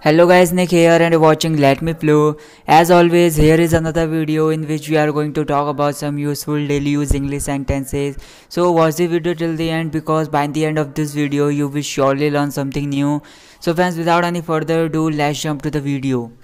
Hello guys, Nick here and you're watching Let Me Flow. As always, here is another video in which we are going to talk about some useful daily use English sentences. So watch the video till the end because by the end of this video you will surely learn something new. So friends, without any further ado, let's jump to the video.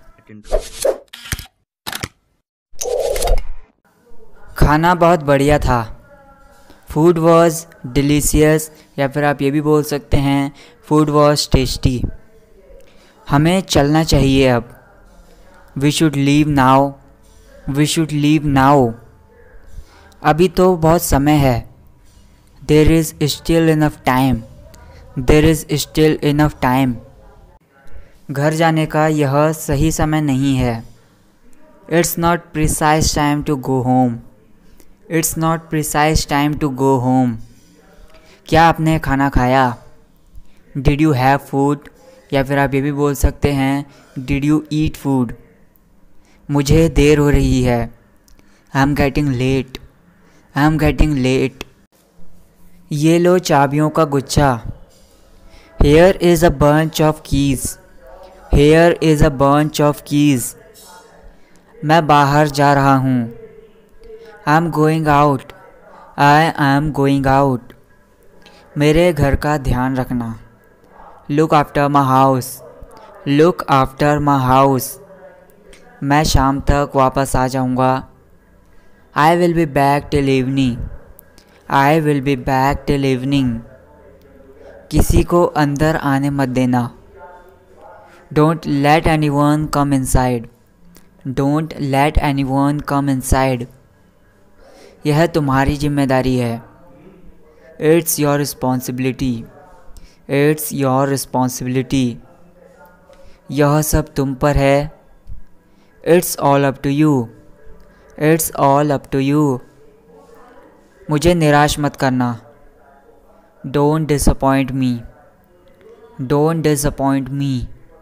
खाना बहुत बढ़िया था. Food was delicious या फिर आप ये भी बोल सकते हैं Food was tasty. हमें चलना चाहिए अब. We should leave now. We should leave now. अभी तो बहुत समय है. There is still enough time. There is still enough time. घर जाने का यह सही समय नहीं है. It's not precise time to go home. It's not precise time to go home. क्या आपने खाना खाया? Did you have food? या फिर आप ये भी बोल सकते हैं Did you eat food? मुझे देर हो रही है. I'm getting late. I'm getting late. ये लो चाबियों का गुच्छा. Here is a bunch of keys. Here is a bunch of keys. मैं बाहर जा रहा हूँ. I'm going out. I am going out. मेरे घर का ध्यान रखना. Look after my house. Look after my house. मैं शाम तक वापस आ जाऊँगा. I will be back till evening. I will be back till evening. किसी को अंदर आने मत देना. Don't let anyone come inside. Don't let anyone come inside. यह तुम्हारी जिम्मेदारी है. It's your responsibility. It's your responsibility. यह सब तुम पर है. It's all up to you. It's all up to you. मुझे निराश मत करना. Don't disappoint me. Don't disappoint me.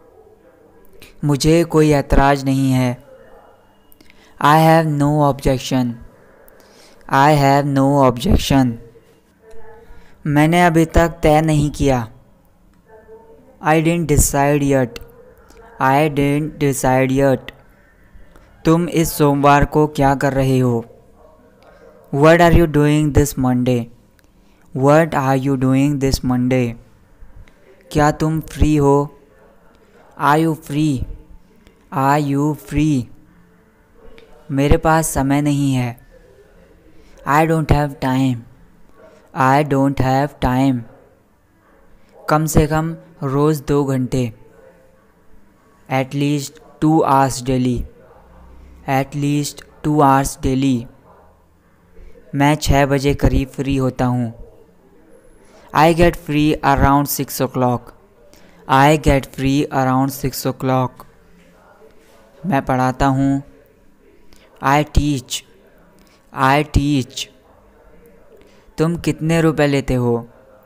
मुझे कोई ऐतराज़ नहीं है. I have no objection. I have no objection. मैंने अभी तक तय नहीं किया. I didn't decide yet. I didn't decide yet. तुम इस सोमवार को क्या कर रहे हो? What are you doing this Monday? What are you doing this Monday? क्या तुम फ्री हो? Are you free? Are you free? मेरे पास समय नहीं है. I don't have time. I don't have time. कम से कम रोज़ 2 घंटे. At least 2 hours daily. At least 2 hours daily. मैं 6 बजे करीब फ्री होता हूँ. I get free around 6 o'clock. I get free around 6 o'clock. मैं पढ़ाता हूँ. I teach. I teach. तुम कितने रुपए लेते हो?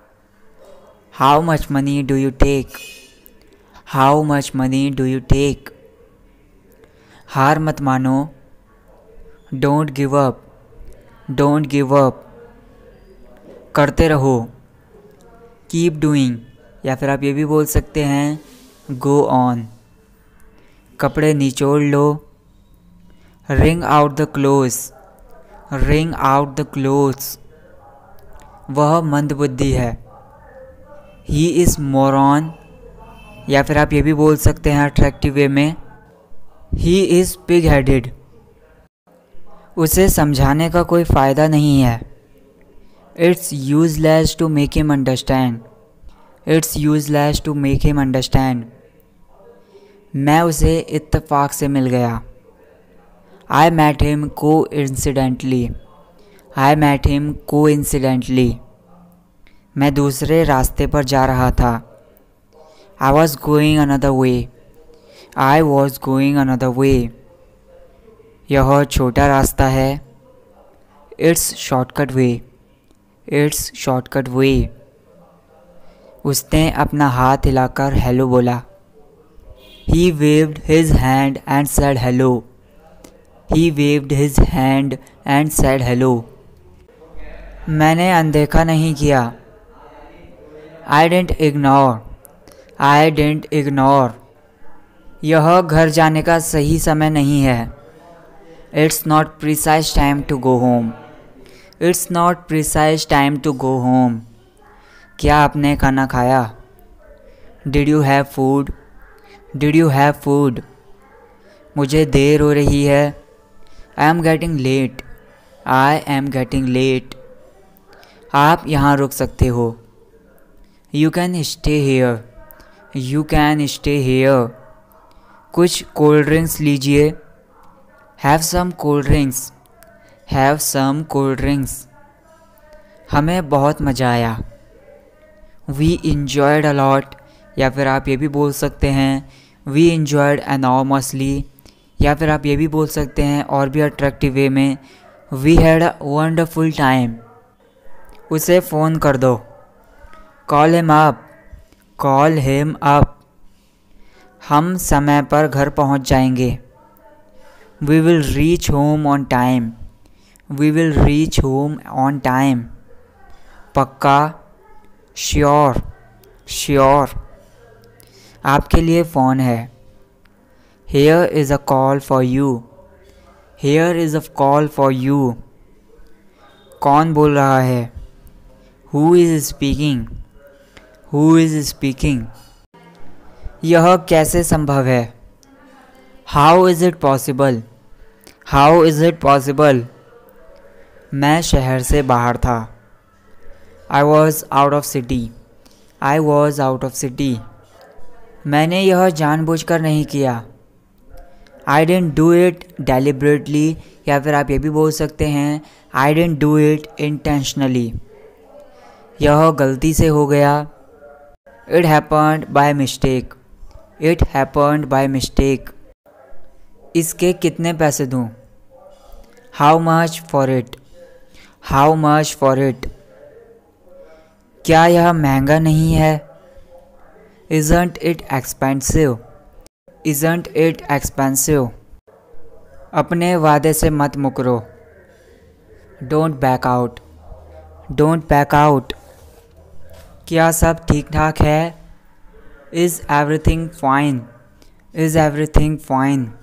How much money do you take? How much money do you take? हार मत मानो. Don't give up. Don't give up. करते रहो. Keep doing. या फिर आप ये भी बोल सकते हैं Go on. कपड़े निचोड़ लो. Wring out the clothes. Wring out the clothes. वह मंदबुद्धि है. He is moron. या फिर आप ये भी बोल सकते हैं अट्रैक्टिव वे में He is pig-headed. उसे समझाने का कोई फ़ायदा नहीं है. It's useless to make him understand. It's useless to make him understand. मैं उसे इत्तेफाक से मिल गया. I met him coincidentally. I met him coincidentally. मैं दूसरे रास्ते पर जा रहा था. I was going another way. I was going another way. यह छोटा रास्ता है. It's shortcut way. It's shortcut way. उसने अपना हाथ हिलाकर हेलो बोला. He waved his hand and said hello. He waved his hand and said hello. मैंने अनदेखा नहीं किया. I didn't ignore. I didn't ignore. यह घर जाने का सही समय नहीं है। It's not precise time to go home. It's not precise time to go home. क्या आपने खाना खाया? Did you have food? Did you have food? मुझे देर हो रही है। I am getting late. I am getting late. आप यहाँ रुक सकते हो। You can stay here. You can stay here. कुछ कोल्ड ड्रिंक्स लीजिए। Have some cold drinks. Have some cold drinks. हमें बहुत मज़ा आया। We enjoyed a lot. या फिर आप ये भी बोल सकते हैं वी इंजॉयड एनॉर्मसली। या फिर आप ये भी बोल सकते हैं और भी अट्रैक्टिव वे में we had a wonderful time. उसे फ़ोन कर दो। Call him up. Call him up. हम समय पर घर पहुंच जाएंगे। We will reach home on time. We will reach home on time. पक्का? श्योर। श्योर। आपके लिए फ़ोन है। Here is a call for you. Here is a call for you. कौन बोल रहा है? Who is speaking? Who is speaking? यह कैसे संभव है? How is it possible? How is it possible? मैं शहर से बाहर था। I was out of city. I was out of city. मैंने यह जानबूझकर नहीं किया। I didn't do it deliberately. या फिर आप ये भी बोल सकते हैं I didn't do it intentionally. यह गलती से हो गया। It happened by mistake. It happened by mistake. इसके कितने पैसे दूँ? How much for it? How much for it? क्या यह महंगा नहीं है? Isn't it expensive? Isn't it expensive? अपने वादे से मत मुकरो। Don't back out. Don't back out. क्या सब ठीक ठाक है? Is everything fine? Is everything fine?